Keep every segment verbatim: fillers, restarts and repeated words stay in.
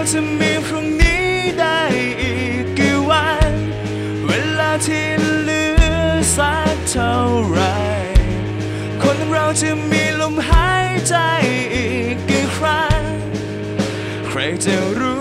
จะมีพรุ่งนี้ได้อีกกี่วันเวลาที่เหลือสักเท่าไรคนเราจะมีลมหายใจอีกกี่ครั้งใครจะรู้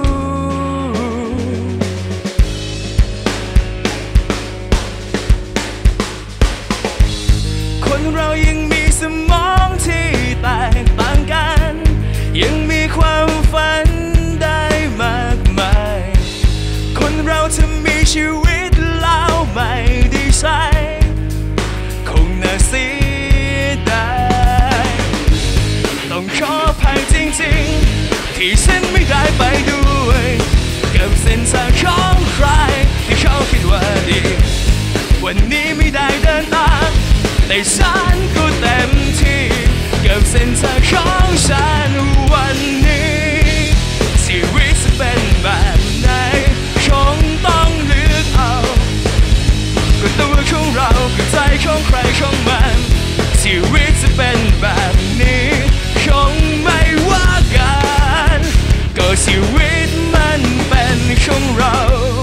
คนเรายังมีสมองที่แตกต่างกันยังมีความฝันได้มากมายคนเราจะมีชีวิตแล้วไม่ได้ใช้คงน่าเสียดายต้องขออภัยจริงๆที่ฉันไม่ได้ไปด้วยกับเส้นทางของใครที่เขาคิดว่าดีวันนี้ไม่ได้เดินตามแต่ฉันก็เต็มที่กับเส้นทางของฉันวันนี้ชีวิตจะเป็นแบบไหนคงต้องเลือกเอาก็ตัวของเรากับใจของใครของมันชีวิตจะเป็นแบบนี้คงไม่ว่ากันก็ชีวิตมันเป็นของเรา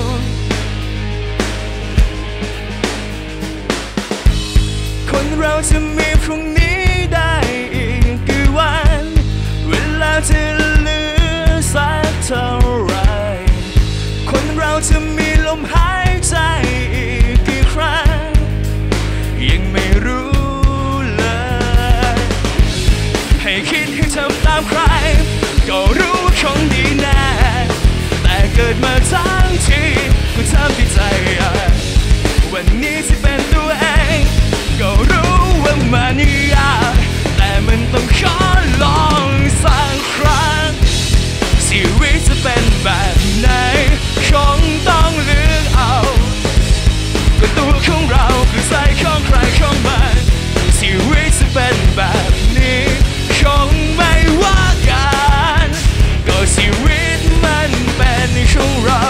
คนเราจะมีพรุ่งนี้ได้อีกกี่วันเวลาจะเหลือสักเท่าไรคนเราจะมีลมหายใจอีกกี่ครั้งยังไม่รู้เลยให้คิดให้ทำตามใครก็รู้ว่าคงดีแน่แต่เกิดมาทั้งทีก็ทำที่ใจอยากวันนี้ที่เป็นตัวเองก็รู้ว่ามันยากแต่มันต้องขอลองสักครั้งชีวิตจะเป็นแบบไหนคงต้องเลือกเอาก็ตัวของเราคือใจของใครของมันชีวิตจะเป็นแบบนี้คงไม่ว่ากันก็ชีวิตมันเป็นของเรา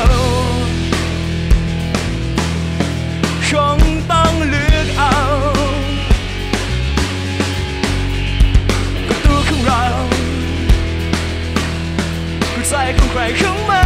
คงต้องเลือกเอาก็ตัวของเราคือใจของใครของมัน